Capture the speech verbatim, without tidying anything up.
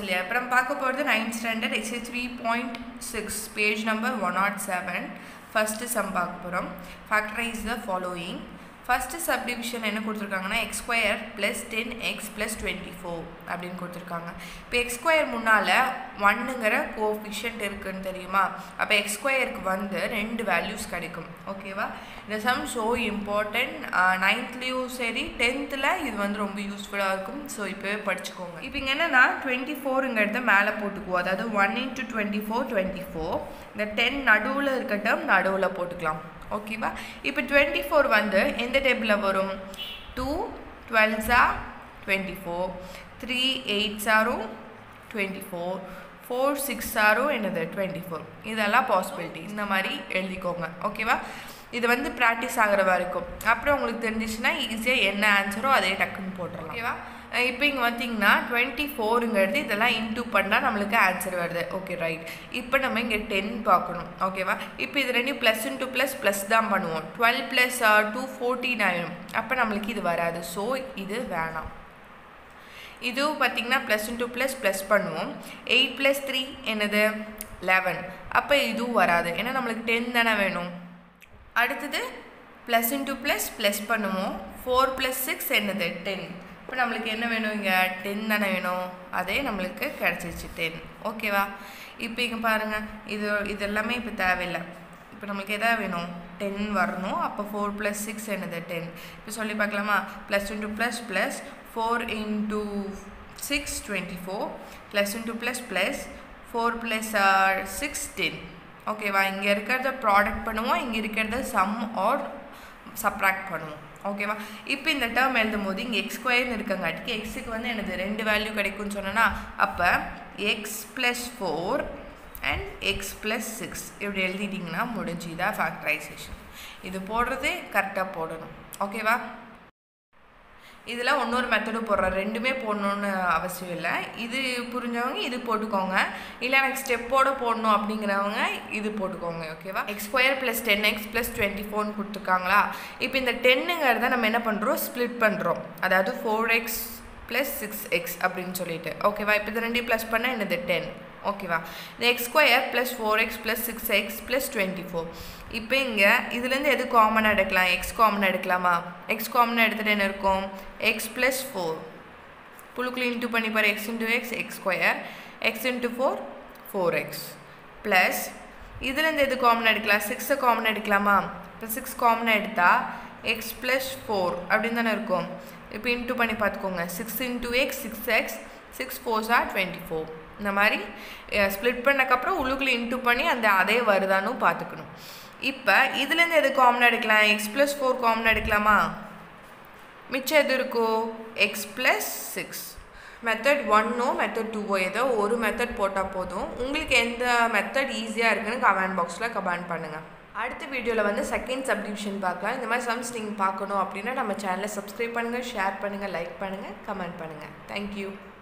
இல்லையா? இப்போ நம்ம பார்க்க போகிறது ninth standard exercise three point six page number one naught seven first sum பார்க்க போகிறோம். Factorise the following. First subdivision என்ன கொடுத்துருக்காங்கன்னா x square plus ten x plus twenty four அப்படின்னு கொடுத்துருக்காங்க. இப்போ எக்ஸ் ஸ்கொயர் முன்னால் ஒன்னுங்கிற கோஎஃபிஷியன்ட் இருக்குதுன்னு தெரியுமா? அப்போ எக்ஸ் ஸ்கொயருக்கு வந்து ரெண்டு வேல்யூஸ் கிடைக்கும். ஓகேவா? இந்த சம் ஸோ இம்பார்ட்டன்ட். நைன்த்லேயும் சரி டென்த்தில் இது வந்து ரொம்ப யூஸ்ஃபுல்லாக இருக்கும். ஸோ இப்போவே படிச்சுக்கோங்க. இப்போ இங்கே என்னென்னா டுவெண்ட்டி ஃபோருங்கிறத மேலே போட்டுக்குவோம். அதாவது one into twenty four twenty four இந்த டென் நடுவில் இருக்கட்டும், நடுவில் போட்டுக்கலாம். ஓகேவா? இப்போ டுவெண்ட்டி ஃபோர் வந்து எந்த டேபிளில் வரும்? டூ டுவெல்ஸா டுவெண்ட்டி ஃபோர், த்ரீ எயிட்ஸாரும் டுவெண்ட்டி ஃபோர், ஃபோர் சிக்ஸாரும் என்னது டுவெண்ட்டி ஃபோர். இதெல்லாம் பாசிபிலிட்டி. இந்த மாதிரி எழுதிக்கோங்க. ஓகேவா? இது வந்து ப்ராக்டிஸ் ஆகிற வரைக்கும். அப்புறம் உங்களுக்கு தெரிஞ்சிச்சுன்னா ஈஸியாக என்ன ஆன்சரோ அதே டக்குன்னு போட்டுடலாம். ஓகேவா? இப்போ இங்கே பார்த்தீங்கன்னா டுவெண்ட்டி ஃபோருங்கிறது இதெல்லாம் இன்டூ பண்ணால் நம்மளுக்கு ஆன்சர் வருது. Okay right. இப்போ நம்ம இங்கே டென் பார்க்கணும். ஓகேவா? இப்போ இது ரெண்டு ப்ளஸ் இன்டூ ப்ளஸ் ப்ளஸ் தான் பண்ணுவோம். டுவெல் ப்ளஸ் டூ ஃபோர்டீன் ஆயிடும். அப்போ நம்மளுக்கு இது வராது. ஸோ இது வேணாம். இதுவும் பார்த்திங்கன்னா ப்ளஸ் இன்டூ ப்ளஸ் ப்ளஸ் பண்ணுவோம். எயிட் ப்ளஸ் த்ரீ என்னது லெவன். அப்போ இதுவும் வராது. ஏன்னா நம்மளுக்கு டென் தானே வேணும். அடுத்தது ப்ளஸ் இன்டூ ப்ளஸ் ப்ளஸ் பண்ணுவோம். ஃபோர் ப்ளஸ் சிக்ஸ் என்னது டென். இப்போ நம்மளுக்கு என்ன வேணும்? இங்கே டென் தானே வேணும். அதே நம்மளுக்கு கிடச்சிருச்சு டென். ஓகேவா? இப்போ இங்கே பாருங்கள், இது இது எல்லாமே இப்போ தேவையில்லை. இப்போ நம்மளுக்கு எதாவது வேணும்? டென் வரணும். அப்போ ஃபோர் ப்ளஸ் சிக்ஸ் என்னது டென். இப்போ சொல்லி பார்க்கலாமா? Plus into plus plus four into six twenty four plus into plus plus four plus six ten. ஓகேவா? இங்கே இருக்கிறத ப்ராடக்ட் பண்ணுவோம், இங்கே இருக்கிறத சம் ஆர் சப்ராக்ட் பண்ணுவோம். ஓகேவா? இப்போ இந்த டேர்ம் எழுதும் போது இங்கே எக்ஸ் ஸ்கொயர்னு இருக்கங்காட்டிக்கு எக்ஸுக்கு வந்து எனது ரெண்டு வேல்யூ கிடைக்கும்னு சொன்னேன்னா, அப்போ x plus four and x plus six இப்படி எழுதிட்டிங்கன்னா முடிஞ்சுதான் ஃபேக்டரைசேஷன். இது போடுறது கரெக்டாக போடணும். ஓகேவா? இதில் இன்னொரு மெத்தடும் போடுறோம். ரெண்டுமே போடணுன்னு அவசியம் இல்லை. இது புரிஞ்சவங்க இது போட்டுக்கோங்க. இல்லை எனக்கு ஸ்டெப்போடு போடணும் அப்படிங்கிறவங்க இது போட்டுக்கோங்க. ஓகேவா? X square plus ten x plus twenty ஃபோர்னு கொடுத்துருக்காங்களா? இப்போ இந்த டென்னுங்கிறத நம்ம என்ன பண்ணுறோம்? ஸ்ப்ளிட் பண்ணுறோம். அதாவது four x plus six x அப்படின்னு சொல்லிட்டு. ஓகேவா? இப்போ இது ரெண்டையும் ப்ளஸ் பண்ணால் என்னது டென். ஓகேவா? இந்த x square plus four x plus six x plus twenty four. இப்போ இங்கே இதுலேருந்து எது காமனாக எடுக்கலாம்? எக்ஸ் காமனாக எடுக்கலாமா? எக்ஸ் காமனாக எடுத்துகிட்டு என்ன இருக்கும்? எக்ஸ் ப்ளஸ் ஃபோர் புழுக்குள்ள இன்ட்டு பண்ணி பாரு. X into x x square, x into four four x plus இதுலேருந்து எது காமனாக எடுக்கலாம்? சிக்ஸை காமனாக எடுக்கலாமா? இப்போ சிக்ஸ் காமனாக எடுத்தால் எக்ஸ் ப்ளஸ் ஃபோர் அப்படின்னு தானே இருக்கும். இப்போ இன்ட்டு பண்ணி பார்த்துக்கோங்க. Six into x six x six ஃபோர்ஸா டுவெண்ட்டி ஃபோர். இந்த மாதிரி ஸ்ப்ளிட் பண்ணக்கப்புறம் உள்ளுக்குள்ளே இன்ட்டு பண்ணி அந்த அதே வருதான்னு பார்த்துக்கணும். இப்போ இதுலேருந்து எது காமனாக எடுக்கலாம்? எக்ஸ் ப்ளஸ் ஃபோர் காமனாக எடுக்கலாமா? மிச்சம் எது இருக்கோ? X plus six. மெத்தட் ஒன்னோ மெத்தட் டூவோ ஏதோ ஒரு மெத்தட் போட்டால் போதும். உங்களுக்கு எந்த மெத்தட் ஈஸியாக இருக்குன்னு கமெண்ட் பாக்ஸில் கமெண்ட் பண்ணுங்கள். அடுத்த வீடியோவில் வந்து செகண்ட் சப்டிவிஷன் பார்க்கலாம். இந்த மாதிரி சம்ஸ் நீங்கள் பார்க்கணும் அப்படின்னா நம்ம சேனலை சப்ஸ்கிரைப் பண்ணுங்கள், ஷேர் பண்ணுங்கள், லைக் பண்ணுங்கள், கமெண்ட் பண்ணுங்கள். தேங்க்யூ.